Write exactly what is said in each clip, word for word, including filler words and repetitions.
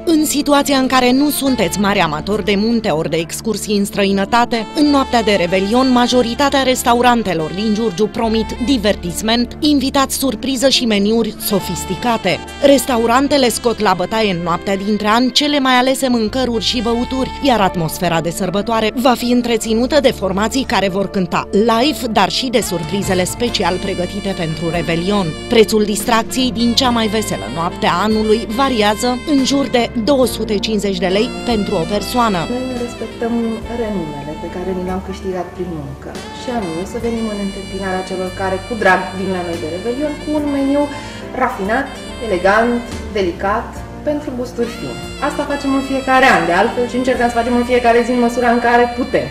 În situația în care nu sunteți mari amatori de munte ori de excursii în străinătate, în noaptea de Revelion, majoritatea restaurantelor din Giurgiu promit divertisment, invitați surpriză și meniuri sofisticate. Restaurantele scot la bătaie în noaptea dintre ani cele mai alese mâncăruri și băuturi, iar atmosfera de sărbătoare va fi întreținută de formații care vor cânta live, dar și de surprizele special pregătite pentru Revelion. Prețul distracției din cea mai veselă noapte a anului variază în jur de două sute cincizeci de lei pentru o persoană. Noi ne respectăm renumele pe care ni le-am câștigat prin muncă și anume să venim în întâmpinarea celor care cu drag vin la noi de Revelion cu un meniu rafinat, elegant, delicat, pentru gusturi fine. Asta facem în fiecare an, de altfel, și încercăm să facem în fiecare zi în măsura în care putem.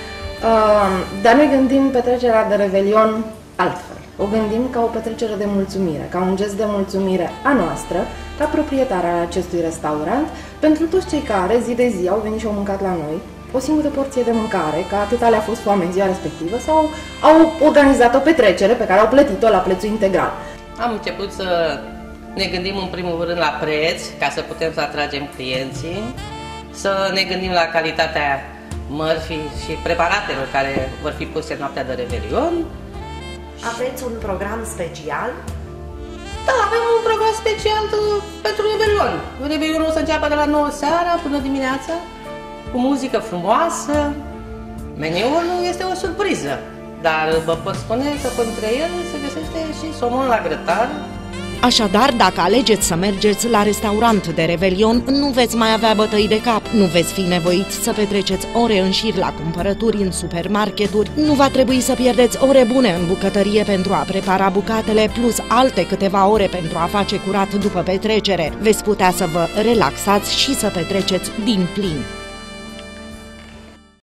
Uh, dar noi gândim petrecerea de Revelion altfel. O gândim ca o petrecere de mulțumire, ca un gest de mulțumire a noastră, ca proprietar al acestui restaurant, pentru toți cei care zi de zi au venit și au mâncat la noi o singură porție de mâncare, că atâta le-a fost foame în ziua respectivă, sau au organizat o petrecere pe care au plătit-o la prețul integral. Am început să ne gândim în primul rând la preț, ca să putem să atragem clienții, să ne gândim la calitatea mărfii și preparatelor care vor fi puse în noaptea de Revelion. Aveți un program special? Da, avem un program special pentru Revelion. Revelionul o să înceapă de la nouă seara până dimineața, cu muzică frumoasă. Meniul este o surpriză, dar vă pot spune că între el se găsește și somon la grătar. Așadar, dacă alegeți să mergeți la restaurant de Revelion, nu veți mai avea bătăi de cap, nu veți fi nevoiți să petreceți ore în șir la cumpărături în supermarketuri, nu va trebui să pierdeți ore bune în bucătărie pentru a prepara bucatele, plus alte câteva ore pentru a face curat după petrecere. Veți putea să vă relaxați și să petreceți din plin.